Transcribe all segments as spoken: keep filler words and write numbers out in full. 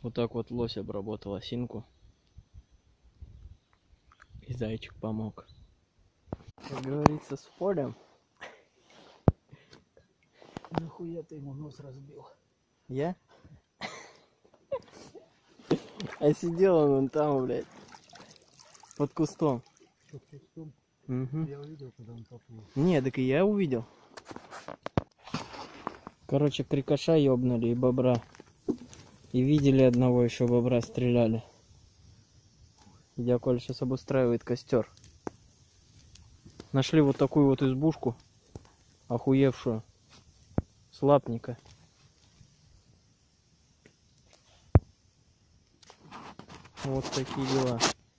Вот так вот лось обработал осинку. И зайчик помог. Как говорится, с полем. Нахуя ты ему нос разбил? Я? А сидел он вон там, блядь. Под кустом. Под кустом? Угу. Я увидел, когда он поплыл. Не, так и я увидел. Короче, крикоша ёбнули и бобра. И видели одного еще бобра, стреляли. Дядя Коля сейчас обустраивает костер. Нашли вот такую вот избушку, охуевшую, с лапника. Вот такие дела.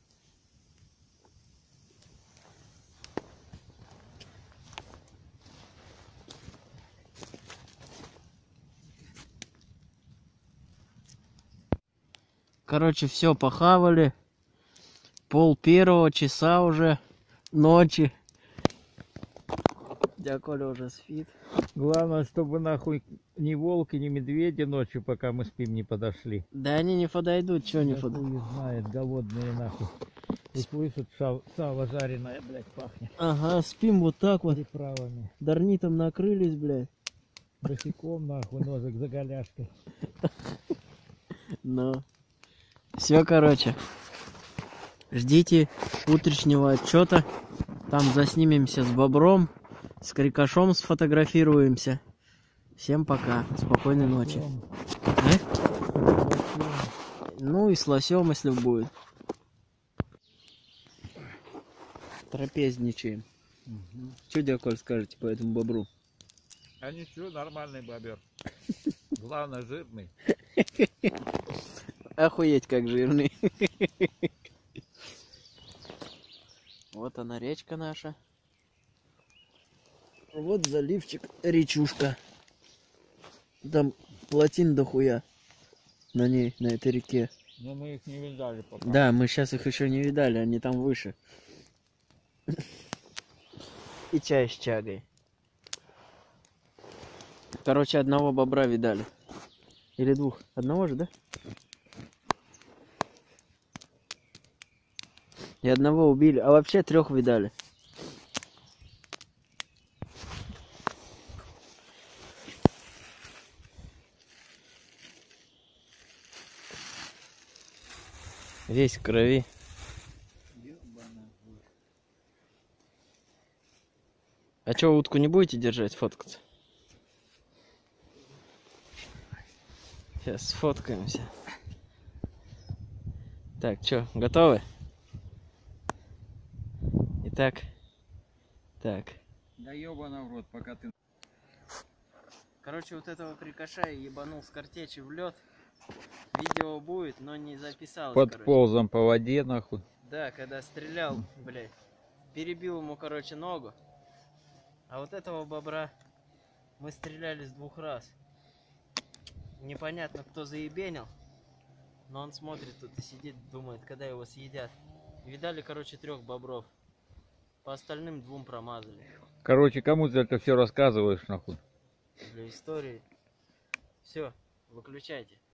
Короче, все похавали. Пол первого часа уже ночи. Дядя Коля уже спит. Главное, чтобы нахуй ни волки, ни медведи ночью, пока мы спим, не подошли. Да они не подойдут, что не Да подойдут. хуй знает, голодные нахуй. И слышат, шав... сало жареное, блядь, пахнет. Ага, спим вот так вот. Приправами. Дарнитом накрылись, блядь. Босиком, нахуй, ножик за голяшкой. Ну. Все, короче. Ждите утреннего отчета. Там заснимемся с бобром, с крикошом сфотографируемся. Всем пока. Спокойной ночи. А? Ну и с лосем, если будет. Трапезничаем. Угу. Что, дядя Коль, скажете по этому бобру? А ничего, нормальный бобер. Главное, жирный. Охуеть, как жирный. Вот она, речка наша. Вот заливчик, речушка. Там плотин дохуя на ней, на этой реке. Но мы их не видали пока. Да, мы сейчас их еще не видали, они там выше. И чай с чагой. Короче, одного бобра видали. Или двух? Одного же, да? И одного убили. А вообще трех видали. Весь в крови. А что, утку не будете держать, фоткаться? Сейчас сфоткаемся. Так, что, готовы? Итак, так. Да ёбана в рот, пока ты... Короче, вот этого крикоша я ебанул с картечи в лед. Видео будет, но не записалось. Под короче. ползом по воде, нахуй. Да, когда стрелял, блядь. Перебил ему, короче, ногу. А вот этого бобра мы стреляли с двух раз. Непонятно, кто заебенил. Но он смотрит тут и сидит, думает, когда его съедят. Видали, короче, трех бобров. По остальным двум промазали. Короче, кому ты это все рассказываешь, нахуй? Для истории. Все, выключайте.